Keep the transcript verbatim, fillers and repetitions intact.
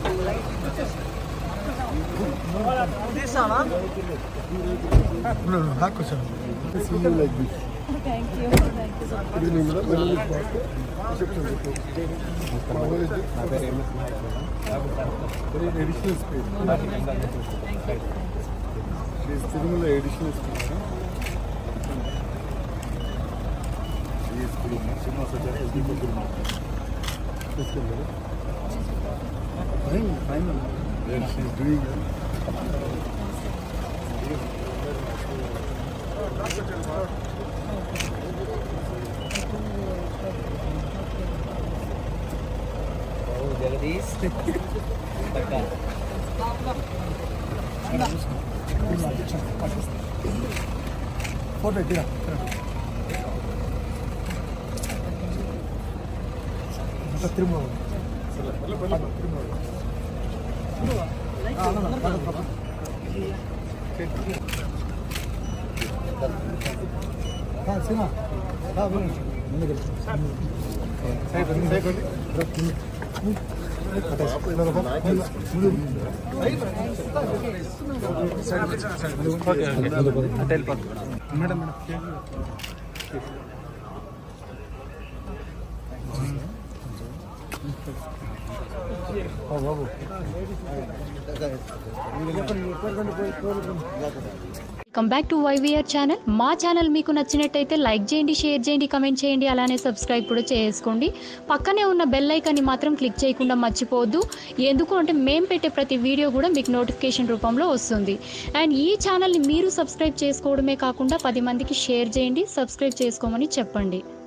No, no, back question. See you like this. Thank you. Thank you so much. Good evening, madam. My name is Bhaskar. Reception report. What is it? Very additional space. She is Tirumala additional space. She is Tirumala. Srinivasacharya is the Tirumala. Let's go, madam. Fine, fine. Yes, she is doing it. Jagadish. Photo tira. Kita terima. Belum belum terima. Ah, no, no. Ah, sina. Ah, belum. Ini kan. Saya kan, saya kan. Madam madam బాబు welcome back to YVR channel. మా channel మీకు నచ్చినట్టయితే like చేయండి, share చేయండి, comment చేయండి, అలానే subscribe కూడా చేసుకోండి. పక్కనే ఉన్న బెల్ ఐకాన్ని మాత్రం క్లిక్ చేయకుండా మర్చిపోవద్దు. ఎందుకు అంటే మేము పెట్టే ప్రతి వీడియో కూడా మీకు నోటిఫికేషన్ రూపంలో వస్తుంది. అండ్ ఈ ఛానల్ని మీరు సబ్స్క్రైబ్ చేసుకోవడమే కాకుండా పది మందికి షేర్ చేయండి, సబ్స్క్రైబ్ చేసుకోమని చెప్పండి.